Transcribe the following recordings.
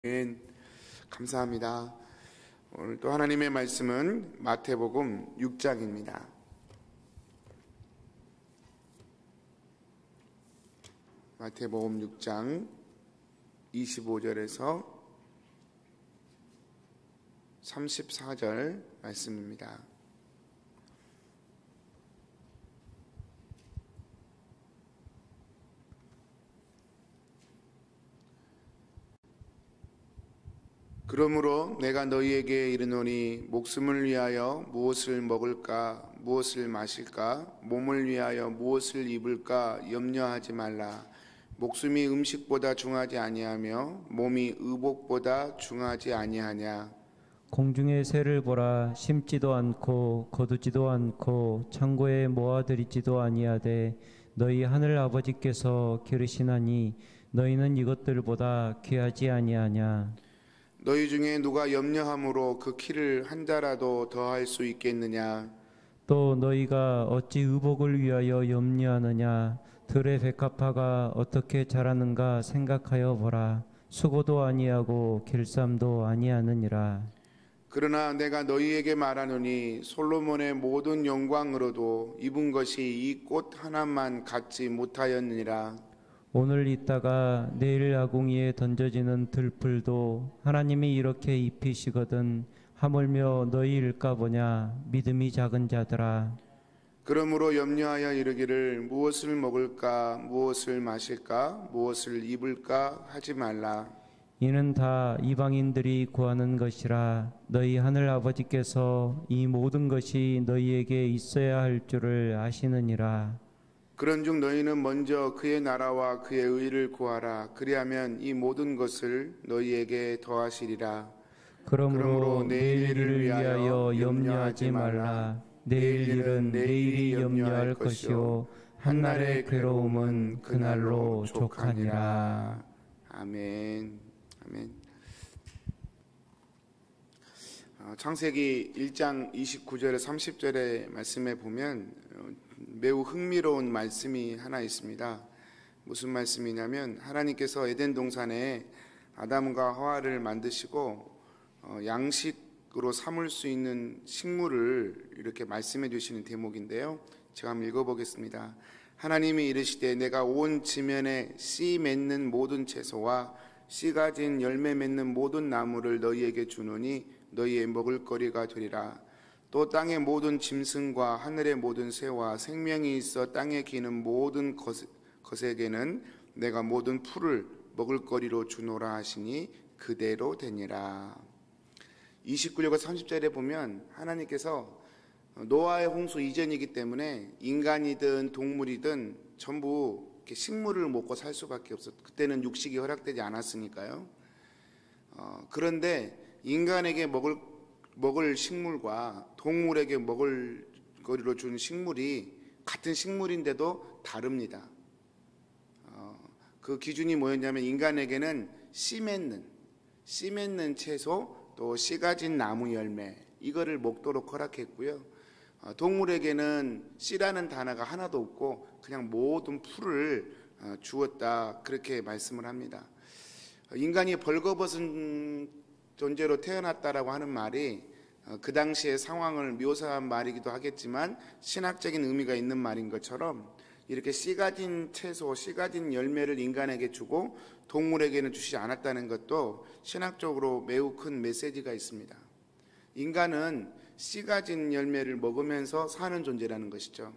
감사합니다. 오늘 또 하나님의 말씀은 마태복음 6장입니다. 마태복음 6장 25절에서 34절 말씀입니다. 그러므로 내가 너희에게 이르노니 목숨을 위하여 무엇을 먹을까 무엇을 마실까 몸을 위하여 무엇을 입을까 염려하지 말라. 목숨이 음식보다 중하지 아니하며 몸이 의복보다 중하지 아니하냐. 공중의 새를 보라. 심지도 않고 거두지도 않고 창고에 모아들이지도 아니하되 너희 하늘 아버지께서 기르시나니 너희는 이것들보다 귀하지 아니하냐. 너희 중에 누가 염려함으로 그 키를 한 자라도 더할 수 있겠느냐. 또 너희가 어찌 의복을 위하여 염려하느냐. 들의 백합화가 어떻게 자라는가 생각하여 보라. 수고도 아니하고 길쌈도 아니하느니라. 그러나 내가 너희에게 말하노니 솔로몬의 모든 영광으로도 입은 것이 이 꽃 하나만 갖지 못하였느니라. 오늘 있다가 내일 아궁이에 던져지는 들풀도 하나님이 이렇게 입히시거든 하물며 너희일까 보냐. 믿음이 작은 자들아. 그러므로 염려하여 이르기를 무엇을 먹을까 무엇을 마실까 무엇을 입을까 하지 말라. 이는 다 이방인들이 구하는 것이라. 너희 하늘 아버지께서 이 모든 것이 너희에게 있어야 할 줄을 아시느니라. 그런즉 너희는 먼저 그의 나라와 그의 의를 구하라. 그리하면 이 모든 것을 너희에게 더하시리라. 그러므로 내일 일을 위하여 염려하지 말라. 내일 일은 내일이 염려할 것이요 한날의 괴로움은 그날로 족하니라. 아멘. 아멘. 창세기 1장 29절에 30절의 말씀에 보면 매우 흥미로운 말씀이 하나 있습니다. 무슨 말씀이냐면 하나님께서 에덴 동산에 아담과 하와를 만드시고 양식으로 삼을 수 있는 식물을 이렇게 말씀해 주시는 대목인데요. 제가 한번 읽어보겠습니다. 하나님이 이르시되 내가 온 지면에 씨 맺는 모든 채소와 씨 가진 열매 맺는 모든 나무를 너희에게 주노니 너희의 먹을거리가 되리라. 또 땅의 모든 짐승과 하늘의 모든 새와 생명이 있어 땅에 기는 모든 것에게는 내가 모든 풀을 먹을거리로 주노라 하시니 그대로 되니라. 29절과 30절에 보면 하나님께서 노아의 홍수 이전이기 때문에 인간이든 동물이든 전부 이렇게 식물을 먹고 살 수밖에 없었. 그때는 육식이 허락되지 않았으니까요. 그런데 인간에게 먹을 식물과 동물에게 먹을 거리로 준 식물이 같은 식물인데도 다릅니다. 그 기준이 뭐였냐면 인간에게는 씨 맺는 채소 또 씨 가진 나무 열매 이거를 먹도록 허락했고요. 동물에게는 씨라는 단어가 하나도 없고 그냥 모든 풀을 주었다 그렇게 말씀을 합니다. 인간이 벌거벗은 존재로 태어났다라고 하는 말이 그 당시의 상황을 묘사한 말이기도 하겠지만 신학적인 의미가 있는 말인 것처럼 이렇게 씨 가진 채소, 씨 가진 열매를 인간에게 주고 동물에게는 주시지 않았다는 것도 신학적으로 매우 큰 메시지가 있습니다. 인간은 씨 가진 열매를 먹으면서 사는 존재라는 것이죠.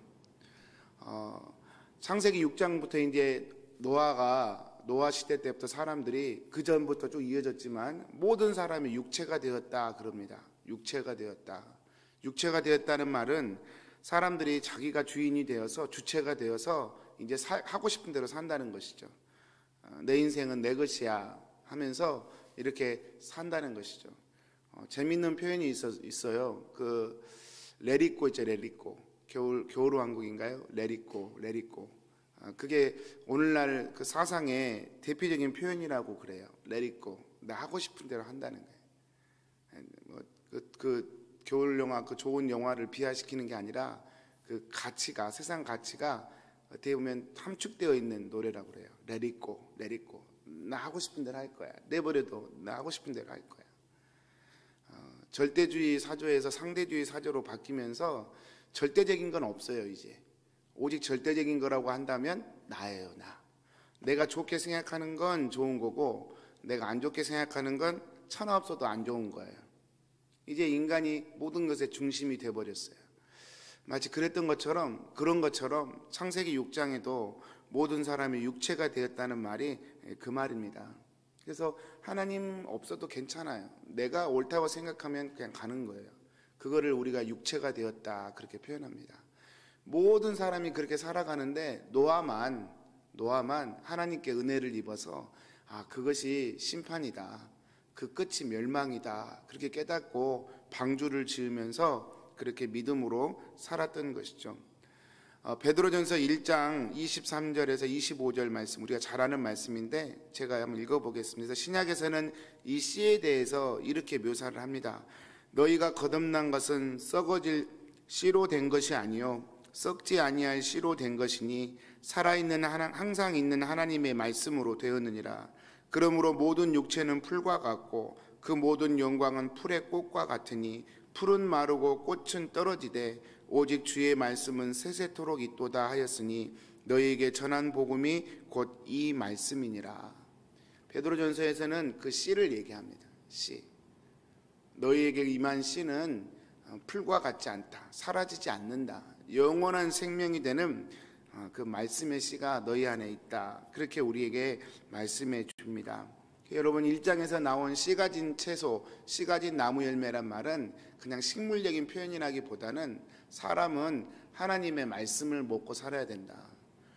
창세기 6장부터 이제 노아 시대 때부터 사람들이 그 전부터 쭉 이어졌지만 모든 사람이 육체가 되었다 그럽니다. 육체가 되었다는 말은 사람들이 자기가 주인이 되어서 주체가 되어서 이제 하고 싶은 대로 산다는 것이죠. 내 인생은 내 것이야 하면서 이렇게 산다는 것이죠. 재밌는 표현이 있어요. 그 레리꼬 있죠. 레리꼬. 겨울 왕국인가요? 레리꼬. 그게 오늘날 그 사상의 대표적인 표현이라고 그래요. 레리꼬. 나 하고 싶은 대로 한다는 거예요. 그 겨울 영화, 그 좋은 영화를 비하시키는 게 아니라 그 가치가, 세상 가치가 어떻게 보면 함축되어 있는 노래라고 그래요. Let it go, let it go. 나 하고 싶은 대로 할 거야. 내버려도 나 하고 싶은 대로 할 거야. 절대주의 사조에서 상대주의 사조로 바뀌면서 절대적인 건 없어요. 이제 오직 절대적인 거라고 한다면 나예요. 나. 내가 좋게 생각하는 건 좋은 거고 내가 안 좋게 생각하는 건 천하 없어도 안 좋은 거예요. 이제 인간이 모든 것의 중심이 돼버렸어요. 마치 그런 것처럼 창세기 6장에도 모든 사람이 육체가 되었다는 말이 그 말입니다. 그래서 하나님 없어도 괜찮아요. 내가 옳다고 생각하면 그냥 가는 거예요. 그거를 우리가 육체가 되었다 그렇게 표현합니다. 모든 사람이 그렇게 살아가는데 노아만 하나님께 은혜를 입어서 그것이 심판이다. 그 끝이 멸망이다. 그렇게 깨닫고 방주를 지으면서 그렇게 믿음으로 살았던 것이죠. 베드로전서 1장 23절에서 25절 말씀, 우리가 잘 아는 말씀인데 제가 한번 읽어보겠습니다. 신약에서는 이 씨에 대해서 이렇게 묘사를 합니다. 너희가 거듭난 것은 썩어질 씨로 된 것이 아니요 썩지 아니할 씨로 된 것이니 살아있는 항상 있는 하나님의 말씀으로 되었느니라. 그러므로 모든 육체는 풀과 같고 그 모든 영광은 풀의 꽃과 같으니 풀은 마르고 꽃은 떨어지되 오직 주의 말씀은 세세토록 있도다 하였으니 너희에게 전한 복음이 곧 이 말씀이니라. 베드로전서에서는 그 씨를 얘기합니다. 씨. 너희에게 임한 씨는 풀과 같지 않다. 사라지지 않는다. 영원한 생명이 되는 그 말씀의 씨가 너희 안에 있다. 그렇게 우리에게 말씀해 줍니다. 여러분 1장에서 나온 씨 가진 채소, 씨 가진 나무 열매란 말은 그냥 식물적인 표현이라기보다는 사람은 하나님의 말씀을 먹고 살아야 된다.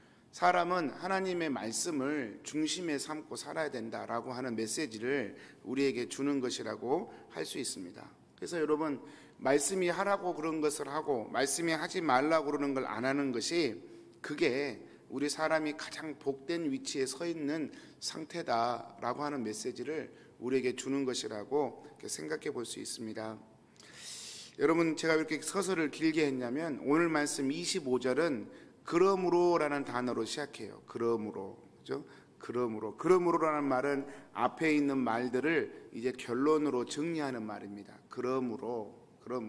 사람은 하나님의 말씀을 중심에 삼고 살아야 된다라고 하는 메시지를 우리에게 주는 것이라고 할 수 있습니다. 그래서 여러분 말씀이 하라고 그런 것을 하고 말씀이 하지 말라고 그러는 걸 안 하는 것이 그게 우리 사람이 가장 복된 위치에 서 있는 상태다라고 하는 메시지를 우리에게 주는 것이라고 생각해 볼 수 있습니다. 여러분 제가 왜 이렇게 서술을 길게 했냐면 오늘 말씀 25절은 그러므로라는 단어로 시작해요. 그러므로, 그죠? 그러므로라는 말은 앞에 있는 말들을 이제 결론으로 정리하는 말입니다. 그러므로.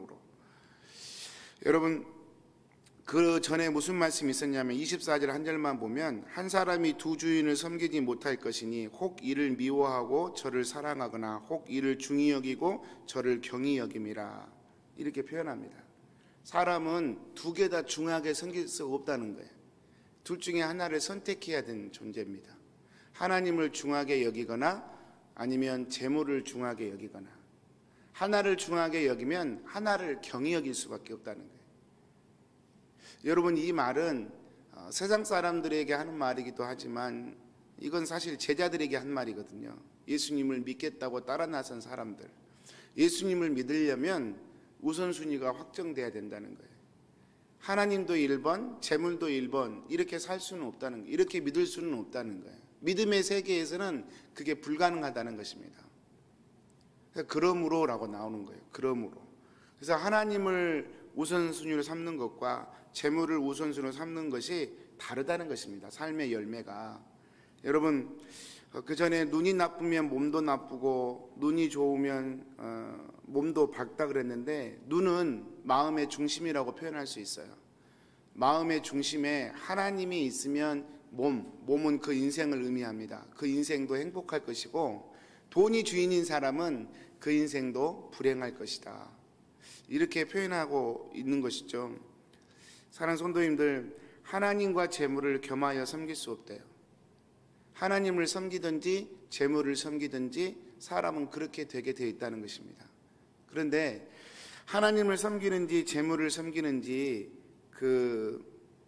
여러분 그 전에 무슨 말씀이 있었냐면 24절 한 절만 보면 한 사람이 두 주인을 섬기지 못할 것이니 혹 이를 미워하고 저를 사랑하거나 혹 이를 중히 여기고 저를 경히 여김이라. 이렇게 표현합니다. 사람은 두 개 다 중하게 섬길 수 없다는 거예요. 둘 중에 하나를 선택해야 되는 존재입니다. 하나님을 중하게 여기거나 아니면 재물을 중하게 여기거나. 하나를 중하게 여기면 하나를 경히 여길 수밖에 없다는 거예요. 여러분 이 말은 세상 사람들에게 하는 말이기도 하지만 이건 사실 제자들에게 한 말이거든요. 예수님을 믿겠다고 따라 나선 사람들. 예수님을 믿으려면 우선순위가 확정돼야 된다는 거예요. 하나님도 1번, 재물도 1번 이렇게 살 수는 없다는 거예요. 이렇게 믿을 수는 없다는 거예요. 믿음의 세계에서는 그게 불가능하다는 것입니다. 그러므로라고 나오는 거예요. 그러므로. 그래서 하나님을 우선순위로 삼는 것과 재물을 우선순위로 삼는 것이 다르다는 것입니다. 삶의 열매가. 여러분 그 전에 눈이 나쁘면 몸도 나쁘고 눈이 좋으면 몸도 밝다 그랬는데 눈은 마음의 중심이라고 표현할 수 있어요. 마음의 중심에 하나님이 있으면 몸은 그 인생을 의미합니다. 그 인생도 행복할 것이고 돈이 주인인 사람은 그 인생도 불행할 것이다. 이렇게 표현하고 있는 것이죠. 사랑하는 성도님들, 하나님과 재물을 겸하여 섬길 수 없대요. 하나님을 섬기든지 재물을 섬기든지 사람은 그렇게 되게 되어 있다는 것입니다. 그런데 하나님을 섬기는지 재물을 섬기는지 그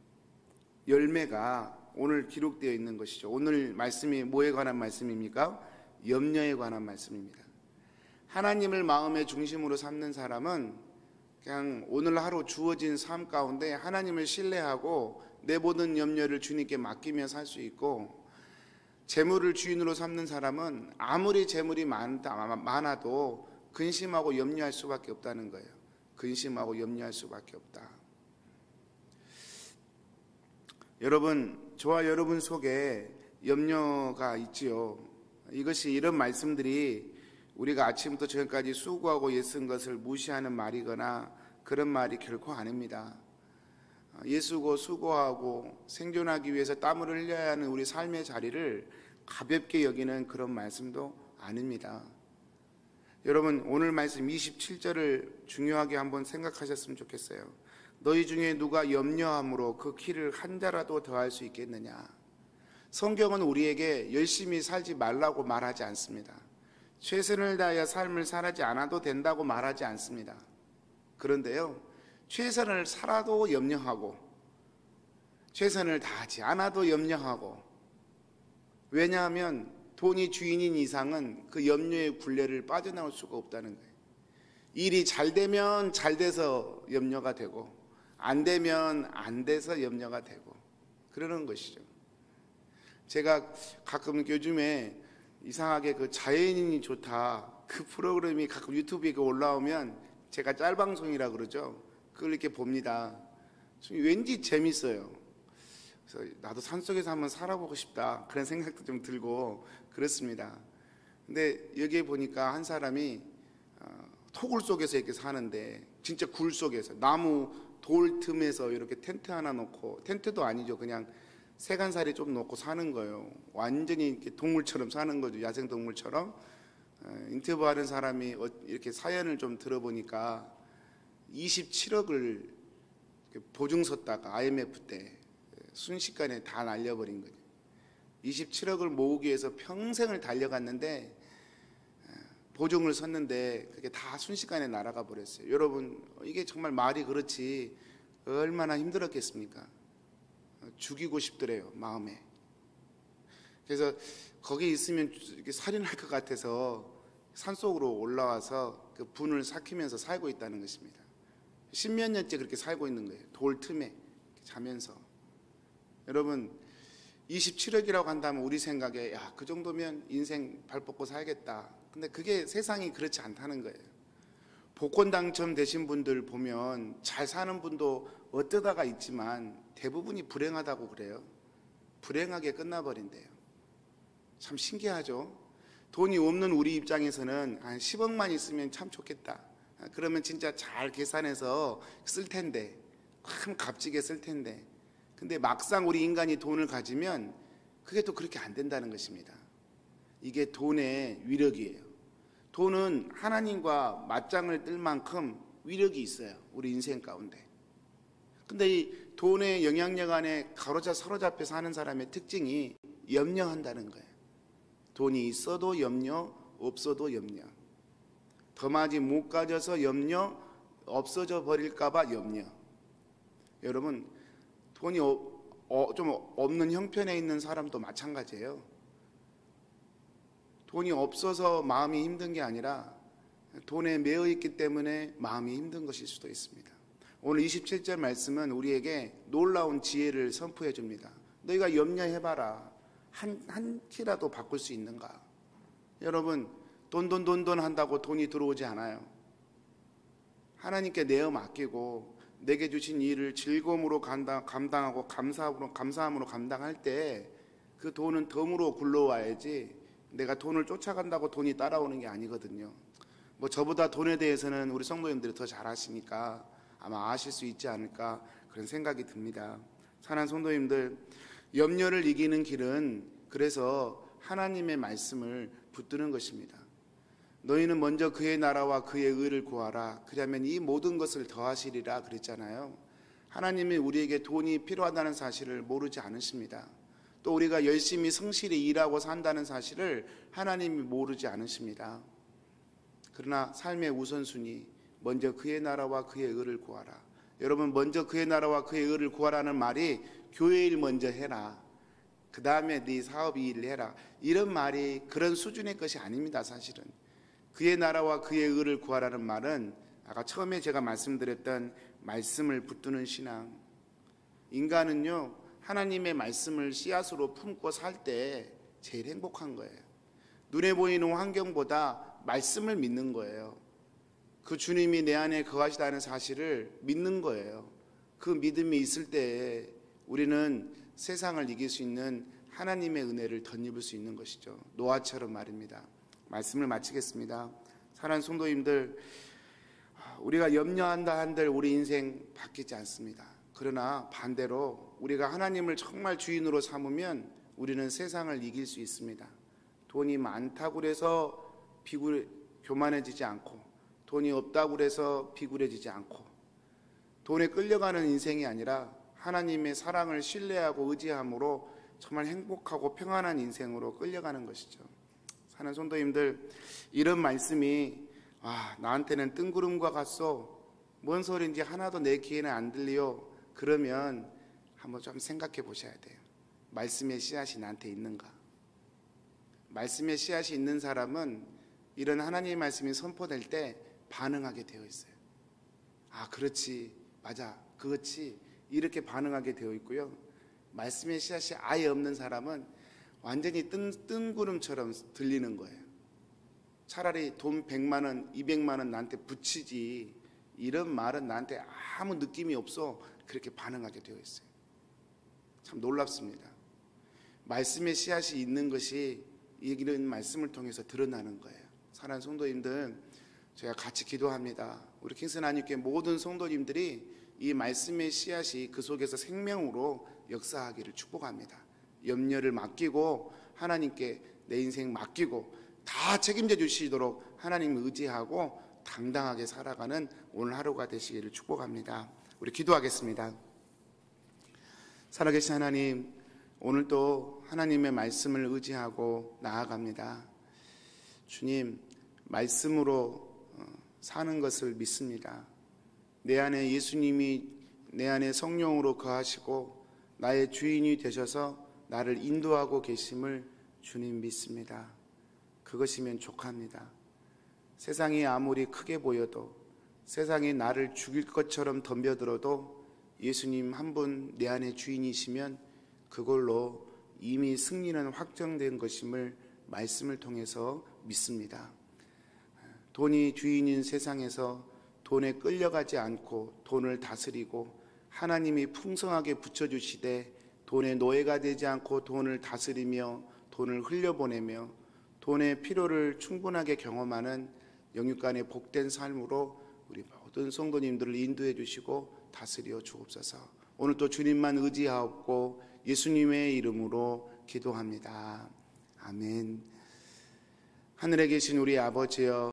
열매가 오늘 기록되어 있는 것이죠. 오늘 말씀이 뭐에 관한 말씀입니까? 염려에 관한 말씀입니다. 하나님을 마음의 중심으로 삼는 사람은 그냥 오늘 하루 주어진 삶 가운데 하나님을 신뢰하고 내 모든 염려를 주님께 맡기며 살 수 있고, 재물을 주인으로 삼는 사람은 아무리 재물이 많아도 근심하고 염려할 수밖에 없다는 거예요. 근심하고 염려할 수밖에 없다. 여러분, 저와 여러분 속에 염려가 있지요. 이런 말씀들이 우리가 아침부터 저녁까지 수고하고 애쓴 것을 무시하는 말이거나 그런 말이 결코 아닙니다. 애쓰고 수고하고 생존하기 위해서 땀을 흘려야 하는 우리 삶의 자리를 가볍게 여기는 그런 말씀도 아닙니다. 여러분, 오늘 말씀 27절을 중요하게 한번 생각하셨으면 좋겠어요. 너희 중에 누가 염려함으로 그 키를 한 자라도 더할 수 있겠느냐. 성경은 우리에게 열심히 살지 말라고 말하지 않습니다. 최선을 다하여 삶을 살지 않아도 된다고 말하지 않습니다. 그런데요, 최선을 살아도 염려하고 최선을 다하지 않아도 염려하고, 왜냐하면 돈이 주인인 이상은 그 염려의 굴레를 빠져나올 수가 없다는 거예요. 일이 잘 되면 잘 돼서 염려가 되고 안 되면 안 돼서 염려가 되고 그러는 것이죠. 제가 가끔 요즘에 이상하게 그 자연인이 좋다 그 프로그램이 가끔 유튜브에 올라오면 제가 짤방송이라 그러죠. 그걸 이렇게 봅니다. 왠지 재밌어요. 그래서 나도 산속에서 한번 살아보고 싶다 그런 생각도 좀 들고 그렇습니다. 근데 여기에 보니까 한 사람이 토굴 속에서 이렇게 사는데, 진짜 굴 속에서 나무 돌 틈에서 이렇게 텐트 하나 놓고, 텐트도 아니죠, 그냥 세간살이 좀 놓고 사는 거예요. 완전히 이렇게 동물처럼 사는 거죠, 야생동물처럼. 인터뷰하는 사람이 이렇게 사연을 좀 들어보니까 27억을 보증 섰다가 IMF 때 순식간에 다 날려버린 거죠. 27억을 모으기 위해서 평생을 달려갔는데 보증을 섰는데 그게 다 순식간에 날아가 버렸어요. 여러분, 이게 정말 말이 그렇지 얼마나 힘들었겠습니까? 죽이고 싶더래요, 마음에. 그래서 거기 있으면 이렇게 살인할 것 같아서 산속으로 올라와서 그 분을 삭히면서 살고 있다는 것입니다. 10몇 년째 그렇게 살고 있는 거예요. 돌 틈에 자면서. 여러분, 27억이라고 한다면 우리 생각에 야, 그 정도면 인생 발 뻗고 살겠다. 근데 그게 세상이 그렇지 않다는 거예요. 복권 당첨되신 분들 보면 잘 사는 분도 어쩌다가 있지만 대부분이 불행하다고 그래요. 불행하게 끝나버린대요. 참 신기하죠. 돈이 없는 우리 입장에서는 한 10억만 있으면 참 좋겠다. 그러면 진짜 잘 계산해서 쓸 텐데, 참 값지게 쓸 텐데, 근데 막상 우리 인간이 돈을 가지면 그게 또 그렇게 안 된다는 것입니다. 이게 돈의 위력이에요. 돈은 하나님과 맞짱을 뜰 만큼 위력이 있어요, 우리 인생 가운데. 근데 이 돈의 영향력 안에 사로잡혀 사는 사람의 특징이 염려한다는 거예요. 돈이 있어도 염려, 없어도 염려. 더마지 못 가져서 염려, 없어져 버릴까봐 염려. 여러분, 돈이 좀 없는 형편에 있는 사람도 마찬가지예요. 돈이 없어서 마음이 힘든 게 아니라 돈에 매여 있기 때문에 마음이 힘든 것일 수도 있습니다. 오늘 27절 말씀은 우리에게 놀라운 지혜를 선포해 줍니다. 너희가 염려해봐라. 한 키라도 바꿀 수 있는가? 여러분, 돈 한다고 돈이 들어오지 않아요. 하나님께 내어 맡기고 내게 주신 일을 즐거움으로 감당하고 감사함으로 감당할 때 그 돈은 덤으로 굴러와야지 내가 돈을 쫓아간다고 돈이 따라오는 게 아니거든요. 뭐 저보다 돈에 대해서는 우리 성도님들이 더 잘 아시니까 아마 아실 수 있지 않을까 그런 생각이 듭니다. 사랑하는 성도님들, 염려를 이기는 길은 그래서 하나님의 말씀을 붙드는 것입니다. 너희는 먼저 그의 나라와 그의 의를 구하라. 그러면 이 모든 것을 더하시리라 그랬잖아요. 하나님이 우리에게 돈이 필요하다는 사실을 모르지 않으십니다. 또 우리가 열심히 성실히 일하고 산다는 사실을 하나님이 모르지 않으십니다. 그러나 삶의 우선순위, 먼저 그의 나라와 그의 의를 구하라. 여러분, 먼저 그의 나라와 그의 의를 구하라는 말이 교회 일 먼저 해라, 그 다음에 네 사업 일을 해라, 이런 말이 그런 수준의 것이 아닙니다. 사실은 그의 나라와 그의 의를 구하라는 말은 아까 처음에 제가 말씀드렸던 말씀을 붙드는 신앙. 인간은요, 하나님의 말씀을 씨앗으로 품고 살 때 제일 행복한 거예요. 눈에 보이는 환경보다 말씀을 믿는 거예요. 그 주님이 내 안에 거하시다는 사실을 믿는 거예요. 그 믿음이 있을 때 우리는 세상을 이길 수 있는 하나님의 은혜를 덧입을 수 있는 것이죠. 노아처럼 말입니다. 말씀을 마치겠습니다. 사랑하는 성도님들, 우리가 염려한다 한들 우리 인생 바뀌지 않습니다. 그러나 반대로 우리가 하나님을 정말 주인으로 삼으면 우리는 세상을 이길 수 있습니다. 돈이 많다고 해서 교만해지지 않고, 돈이 없다고 해서 비굴해지지 않고, 돈에 끌려가는 인생이 아니라 하나님의 사랑을 신뢰하고 의지함으로 정말 행복하고 평안한 인생으로 끌려가는 것이죠. 사는 성도님들, 이런 말씀이 나한테는 뜬구름과 같소, 뭔 소리인지 하나도 내 귀에는 안 들려, 그러면 한번 좀 생각해 보셔야 돼요. 말씀의 씨앗이 나한테 있는가? 말씀의 씨앗이 있는 사람은 이런 하나님의 말씀이 선포될 때 반응하게 되어 있어요. 그렇지, 맞아, 그렇지, 이렇게 반응하게 되어 있고요. 말씀의 씨앗이 아예 없는 사람은 완전히 뜬구름처럼 들리는 거예요. 차라리 돈 100만 원, 200만 원 나한테 붙이지, 이런 말은 나한테 아무 느낌이 없어, 그렇게 반응하게 되어 있어요. 참 놀랍습니다. 말씀의 씨앗이 있는 것이 이런 말씀을 통해서 드러나는 거예요. 사랑하는 성도님들, 제가 같이 기도합니다. 우리 킹스 하나님께 모든 성도님들이 이 말씀의 씨앗이 그 속에서 생명으로 역사하기를 축복합니다. 염려를 맡기고 하나님께 내 인생 맡기고 다 책임져 주시도록 하나님을 의지하고 당당하게 살아가는 오늘 하루가 되시기를 축복합니다. 우리 기도하겠습니다. 살아계신 하나님, 오늘도 하나님의 말씀을 의지하고 나아갑니다. 주님, 말씀으로 사는 것을 믿습니다. 내 안에 예수님이 내 안에 성령으로 거하시고 나의 주인이 되셔서 나를 인도하고 계심을 주님 믿습니다. 그것이면 족합니다. 세상이 아무리 크게 보여도, 세상이 나를 죽일 것처럼 덤벼들어도 예수님 한 분 내 안에 주인이시면 그걸로 이미 승리는 확정된 것임을 말씀을 통해서 믿습니다. 돈이 주인인 세상에서 돈에 끌려가지 않고 돈을 다스리고 하나님이 풍성하게 붙여주시되 돈의 노예가 되지 않고 돈을 다스리며 돈을 흘려보내며 돈의 필요를 충분하게 경험하는 영육간의 복된 삶으로 우리 모든 성도님들을 인도해 주시고 다스려 주옵소서. 오늘 또 주님만 의지하옵고 예수님의 이름으로 기도합니다. 아멘. 하늘에 계신 우리 아버지여,